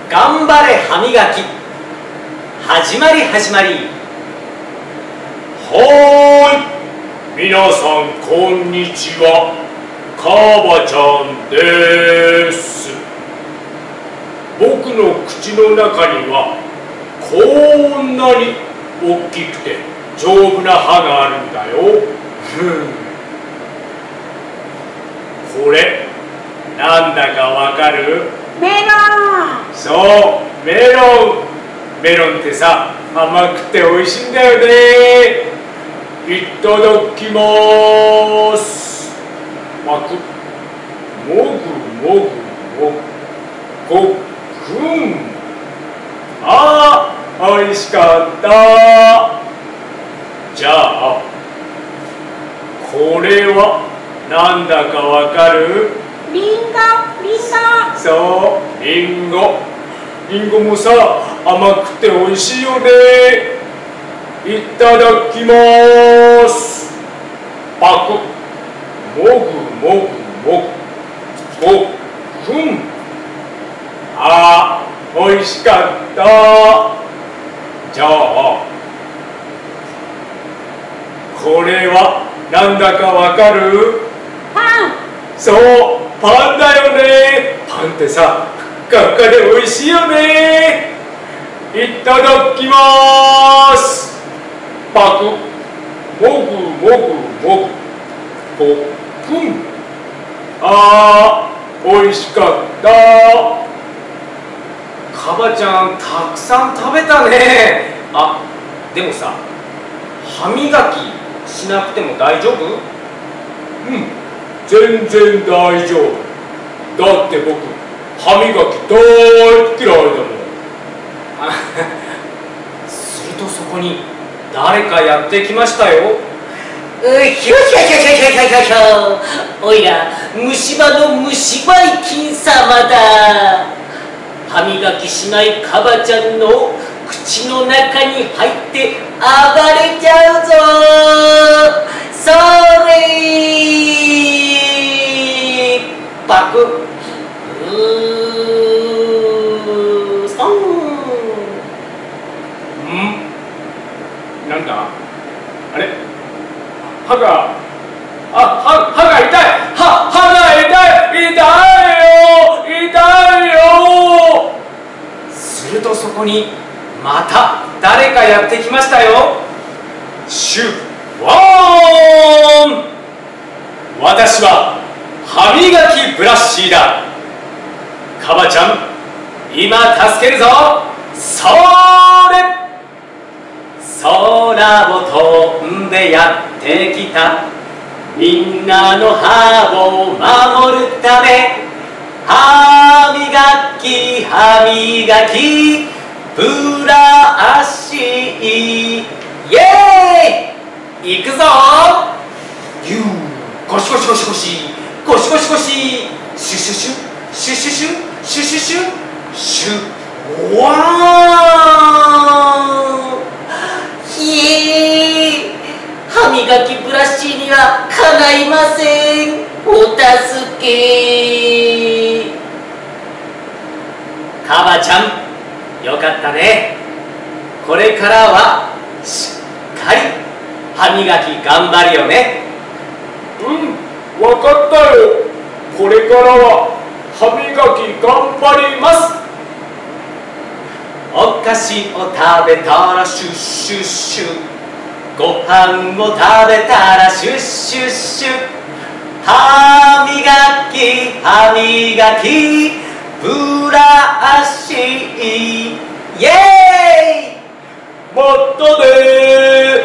頑張れ歯磨き始まり始まり。 はーい、皆さんこんにちは、カバちゃんです。僕の口の中にはこんなに大きくて丈夫な歯があるんだよ。これなんだかわかる？ メロン。 そう、メロン。メロンってさ、甘くて美味しいんだよね。いただきます。パクッ、もぐもぐもぐ、ごっくん。あー、美味しかった。じゃあこれはなんだかわかる？ リンゴ。 そう、リンゴ。リンゴもさ、甘くて美味しいよね。いただきます。パクッ、もぐもぐもぐ、ごっくん。あー、美味しかった。じゃあこれはなんだかわかる？ パン。 そう、パンだよね。パンってさ、ふっかふかで美味しいよね。いただきます。パクッ、もぐもぐもぐ、ごっくん。あー、美味しかった。 カバちゃんたくさん食べたね。あ、でもさ、歯磨きしなくても大丈夫？ 全然大丈夫。だって僕、歯磨き大嫌いだもん。 するとそこに誰かやってきましたよ。 ひょひょひょひょひょひょひょ。おいら虫歯の虫歯い菌様だ。歯磨きしないカバちゃんの口の中に入って暴れちゃうぞ。それパクなんだあれ、歯が痛い。歯が痛いよ。 するとそこにまた誰かやってきましたよ。シュワーン。私は歯磨きブラッシーだ。カバちゃん、今助けるぞ。それ。空を飛んでやってきたみんなの歯を守るため、歯磨きブラシイエーイ。いくぞ。ユー、ゴシゴシゴシゴシゴシゴシゴシ、シュシュシュシュシュシュシュシュシュシュワーン。歯磨きブラシにはかないません。お助け。カバちゃん、よかったね。これからはしっかり歯磨き頑張るよね。 わかったよ。これからは歯磨き頑張ります。 お菓子を食べたらシュッシュッシュ、ご飯を食べたらシュッシュッシュ、歯磨きブラシイエーイ。 またねー。